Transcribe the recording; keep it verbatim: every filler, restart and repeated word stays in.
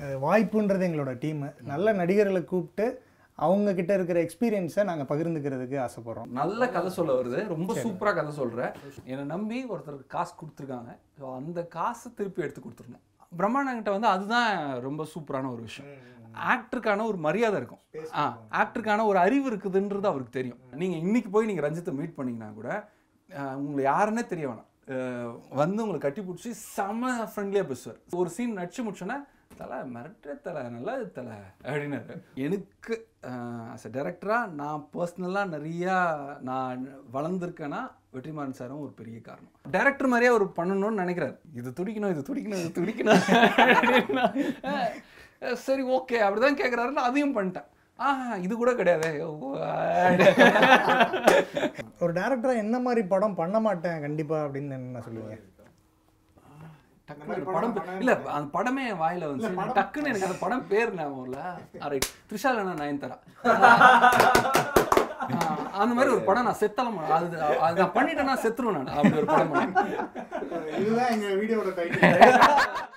வாய்ப்புன்றது எங்களோட டீம். நல்ல நடிகர்களை கூப்பிட்டு அவங்க கிட்ட இருக்கிற எக்ஸ்பீரியன்ஸை நாங்கள் பகிர்ந்துக்கிறதுக்கு ஆசைப்படுறோம். நல்ல கதை சொல்ல வருது, ரொம்ப சூப்பராக கதை சொல்கிறேன். என்னை நம்பி ஒருத்தருக்கு காசு கொடுத்துருக்காங்க, ஸோ அந்த காசை திருப்பி எடுத்து கொடுத்துருணும். பிரம்மாண்டங்கிட்ட வந்து அதுதான் ரொம்ப சூப்பரான ஒரு விஷயம். ஆக்டருக்கான ஒரு மரியாதை இருக்கும், ஆ ஆக்டருக்கான ஒரு அறிவு இருக்குதுன்றது அவருக்கு தெரியும். நீங்கள் இன்னைக்கு போய் நீங்கள் ரஞ்சித்தை மீட் பண்ணிங்கன்னா கூட உங்களை யாருன்னே தெரிய வேணாம், வந்து உங்களை கட்டி பிடிச்சி செம்ம ஃப்ரெண்ட்லியாக பேசுவார். ஒரு சீன் நடிச்சு முடிச்சோன்னா தலை மிரட்டுற தலை நல்லா தலை அப்படின்னாரு. எனக்கு ஆஸ் அ டைரக்டராக நான் பர்சனலாக நிறையா நான் வளர்ந்துருக்கேன்னா வெற்றிமாறன் சாரும் ஒரு பெரிய காரணம். டைரக்டர் மாதிரியே அவர் பண்ணணும்னு நினைக்கிறார். இது துடிக்கணும் இது துடிக்கணும் இது துடிக்கணும் சரி ஓகே அப்படிதான் கேட்குறாருன்னு அதையும் பண்ணிட்டேன். ஆஹா இது கூட கிடையாது. ஒரு டைரக்டராக என்ன மாதிரி படம் பண்ண மாட்டேன் கண்டிப்பாக அப்படின்னு என்ன சொல்லுவீங்க? படம் இல்ல அந்த படமே வாயில வந்து டக்குன்னு எனக்கு அந்த படம் பேர் ஞாபகம்ல. ரைட், த்ரிஷா இல்லைன்னா நயன்தாரா அந்த மாதிரி ஒரு படம் நான் செத்தலாம், அது அது நான் பண்ணிட்டேன்னா செத்துருவேன் நான். அப்படி ஒரு படம். இதுதான் எங்க வீடியோட டைட்டில்.